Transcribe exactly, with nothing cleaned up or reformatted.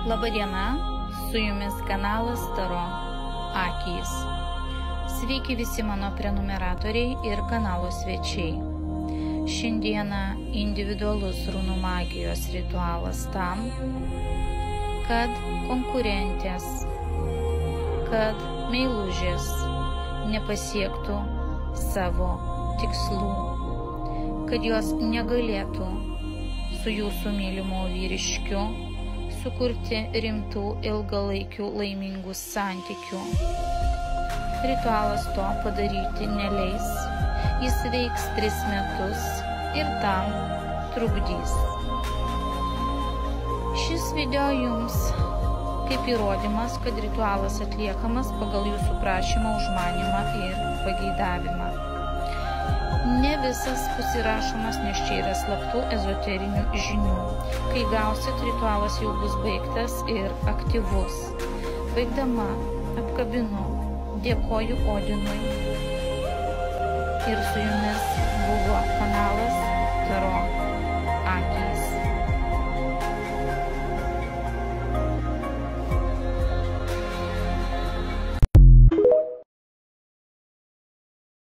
Labadiena, su jumis kanalas Taro akys. Sveiki visi mano prenumeratoriai ir kanalo svečiai. Šiandieną individualus runų magijos ritualas tam, kad konkurentės, kad meilužės nepasiektų savo tikslų, kad jos negalėtų su jūsų mylimu vyriškiu sukurti rimtų ilgalaikių laimingų santykių. Ritualas to padaryti neleis, jis veiks tris metus ir tam trukdys. Šis video jums kaip įrodymas, kad ritualas atliekamas pagal jūsų prašymą, užmanymą ir pageidavimą. Ne visas pasirašomas, nes čia yra slaptų ezoterinių žinių. Kai gausit, ritualas jau bus baigtas ir aktyvus. Baigdama apkabinu, dėkoju Odinui. Ir su jumis buvo kanalas